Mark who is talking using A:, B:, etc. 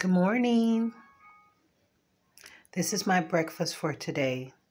A: Good morning. This is my breakfast for today.